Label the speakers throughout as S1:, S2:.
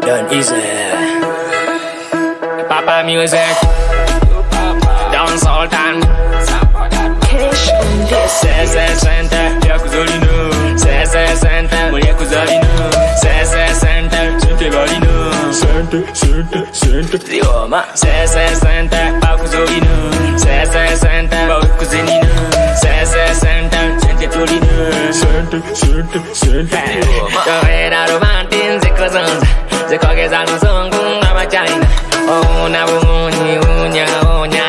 S1: Done easy. Papa music. Down Sultan.
S2: Cash on this.
S1: Senta, Yakuzolino. Senta, Yakuzolino. Senta, Suntebalino. Senta, Dioma. Senta, Bakuzolino. Senta, Bakuzinino. Senta, Suntetolino. Senta, Dioma. Romantin, Zikozons. Zikogeza Nuzongu, Amachina. Una, unya.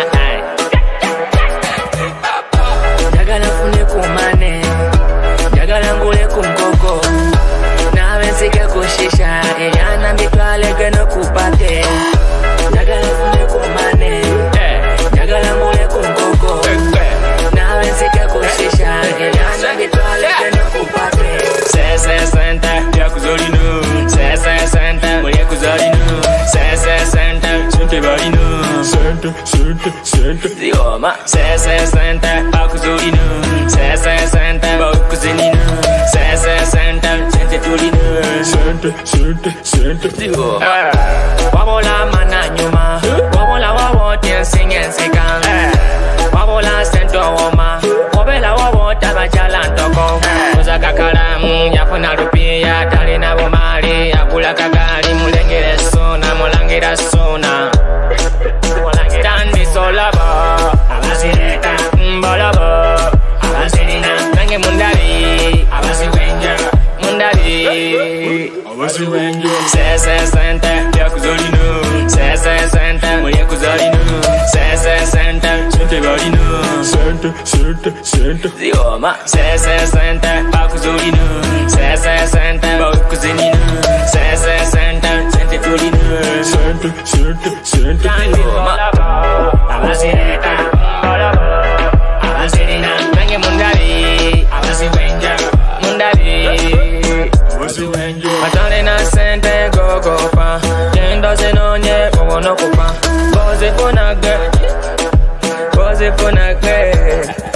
S1: Jagala fune kumane. Jagala ngule kumkoko. Nawe sike kushisha. Eyana mitwale geno kupate. Jagala fune kumane. Jagala ngule kumkoko. Nawe sike kushisha. Eyana mitwale geno kupate. Senta, Yakuzolino. Senta, Yakuzolino. Senta, Suntebalino. Senta, Dioma. Senta, Bakuzolino. Senta, Bakuzinino. Senta, Suntetolino. Senta, Dioma. Wabola mananyuma. Wabola wawote singensika. Wabola sento woma. Wabela wawota bachalantoko. Uzaka kalamu yafuna rupia. Talina bomali akula kakali. Mulengere sona, mulangira sona. Standi solaba. Abasireta mbalaba. Abasirina nange mundali. Abasiwenja mundali. Abasiwenja. Senta Yakuzolino. Senta Yakuzolino. Senta Suntebalino. Senta Dioma. Senta Bakuzolino. Senta Bakuzinino. Senta Suntetolino. Senta Dioma. Abasireta Abasirina nange mundali. Abasiwenja mundali. Matale na sente gogopa. Jendo zenonye wono kupa. Boze funake.